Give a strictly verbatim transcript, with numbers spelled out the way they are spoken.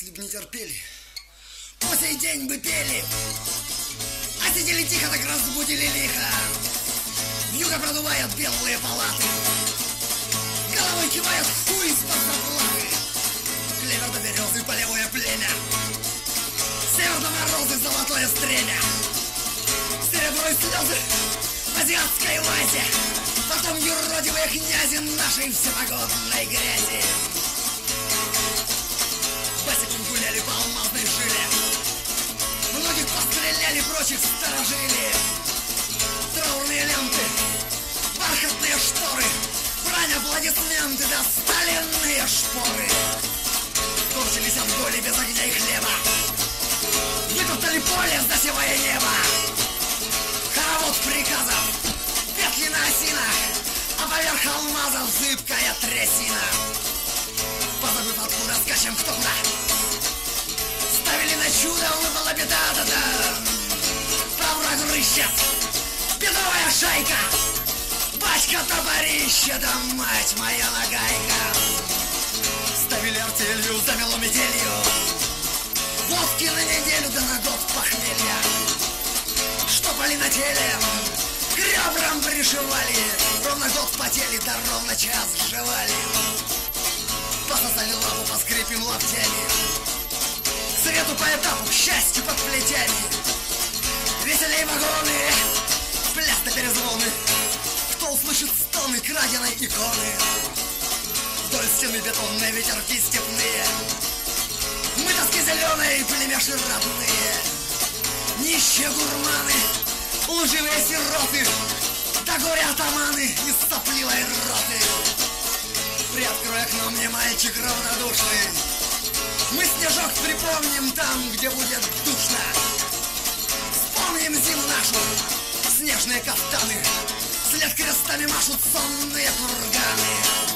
Если б не терпели, по сей день бы пели, а сидели тихо, так разбудили лихо. Вьюга продувает белые палаты, головой кивает хуй из-под заплаты. Клевер до березы, полевое племя, север до морозы, золотое стремя, серебро и слезы в азиатской вазе, потом юродивые князи нашей всепогодной грязи. Босиком гуляли по алмазной жиле, многих постреляли, прочих сторожили. Траурные ленты, бархатные шторы, брань, аплодисменты, да сталинные шпоры. Корчились от боли без огня и хлеба, вытоптали поле, засевая небо. Хоровод приказов, петли на осинах, а поверх алмазов зыбкая трясина. Позабыв откуда, скачем кто куда, ставили на чудо, выпала беда, да-да. По врагу рыщет бедовая шайка, батька топорище, да мать моя нагайка. Ставили артелью, замело метелью, водки на неделю, да на год похмелья. Штопали на теле, к ребрам пришивали, ровно год потели, да ровно час жевали. Пососали лапу, поскрипим лаптями, к свету по этапу, к счастью под плетями. Веселей вагоны, пляс до перезвоны, кто услышит стоны краденой иконы. Вдоль стены бетонные ветерки степные, мы тоски зеленые, племяши родные. Нищие гурманы, лживые сироты, да горе атаманы из сопливой роты. Приоткрой окно мне, мальчик равнодушный, мы снежок припомним там, где будет душно. Вспомним зиму нашу, снежные кафтаны, след крестами машут сонные курганы.